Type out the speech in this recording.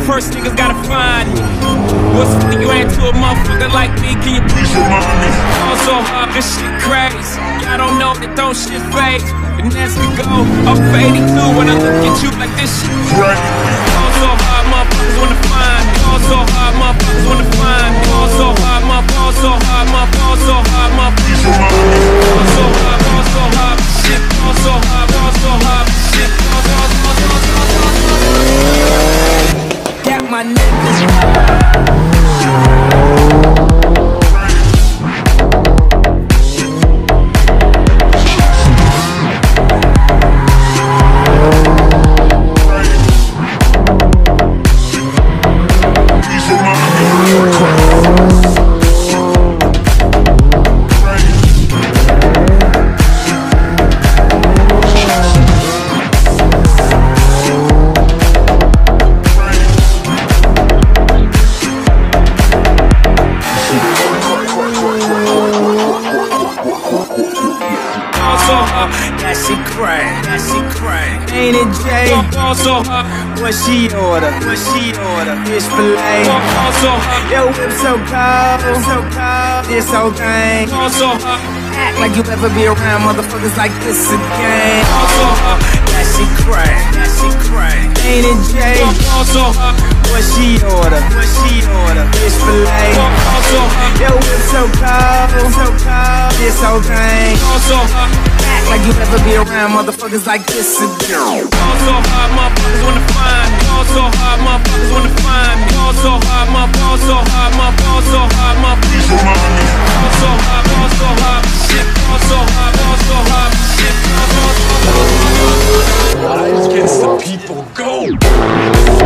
first niggas gotta find it. What's you ain't to a motherfucker like me? Can you please remind me? Fall so hard, this shit crazy. Y'all don't know that don't shit fade. And as we go up for 82 when I look at you like this shit crazy. Fall so hard, motherfuckers wanna find me. Fall so hard, motherfuckers wanna find me. Fall so hard, fall so hard, fall so hard, please remind me. Fall so hard, shit. Fall so hard, shit. Got my niggas. That shit crack, that shit crack. Ain't it Jay? What she order? What she order? Fish fillet. Yo, whip so cold, so cold. This whole thing. Act like you ever be around motherfuckers like this again. That shit crack, that shit crack. Ain't it Jay? What she order? What she order? Fish fillet. Yo, whip so cold, so cold. This whole thing. Act like you ever be around motherfuckers like this again. Fall so hard, motherfuckers wanna find me. Fall so hard, motherfuckers wanna find me. Fall so hard, fall so hard, fall so hard, please remind me. Fall so hard, shit. Fall so hard, shit. Why can't the people go?